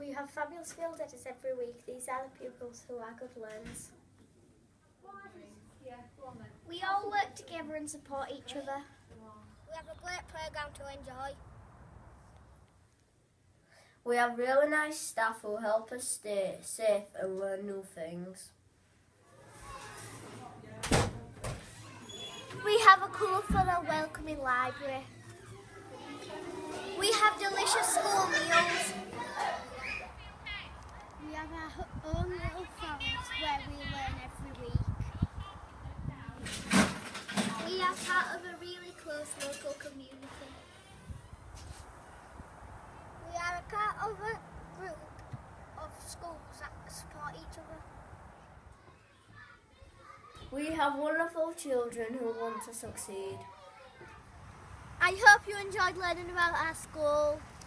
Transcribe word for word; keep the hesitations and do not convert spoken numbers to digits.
We have fabulous field editors every week. These are the pupils who are good learners. We all work together and support each other. We have a great programme to enjoy. We have really nice staff who help us stay safe and learn new things. We have a colourful and welcoming library. We have delicious school meals. We have our own little forest where we learn every week. We are part of a really close local community. We are a part of a group of schools that support each other. We have wonderful children who want to succeed. I hope you enjoyed learning about our school.